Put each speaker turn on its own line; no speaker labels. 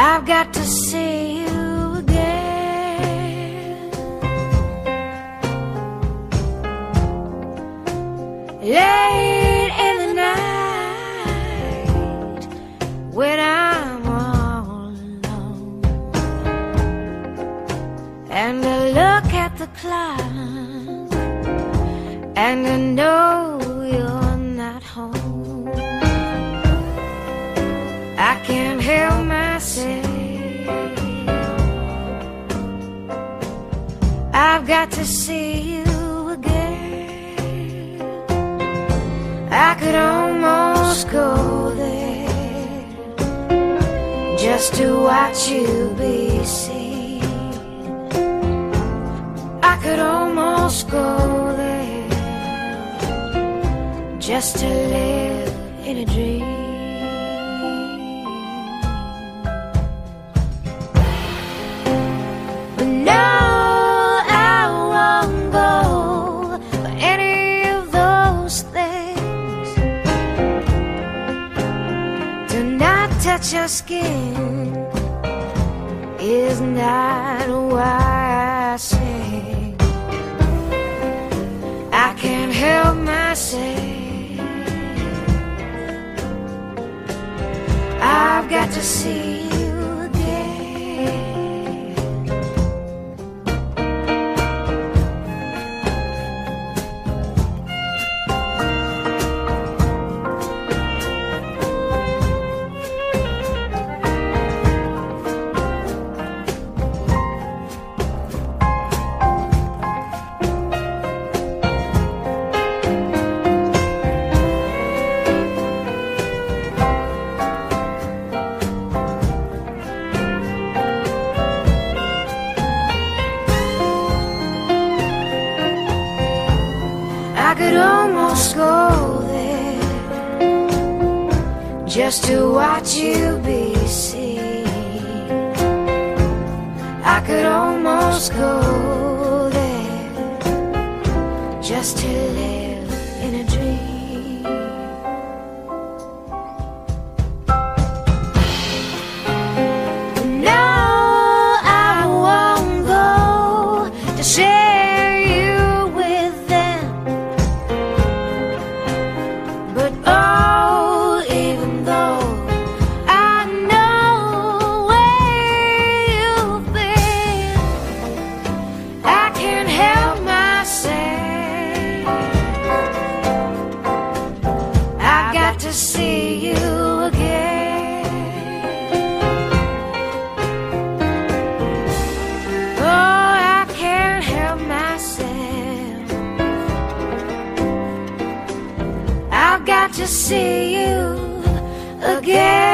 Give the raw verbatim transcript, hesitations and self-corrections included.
I've got to see you again. Late in the night, when I'm all alone, and I look at the clock, and I know you're not home, I can't help myself. I've got to see you again. I could almost go there just to watch you be seen. I could almost go there just to live in a dream. But no, I won't go for any of those things. Do not touch your skin is not why I sing. I can't help myself. I've got to see you again. I could almost go there just to watch you be seen. I could almost go there just to live in a dream. No, I won't go to share you with them. But oh, even though I know where you've been, I can't help myself. I've got to see you again. Oh, I can't help myself. I've got to see you again.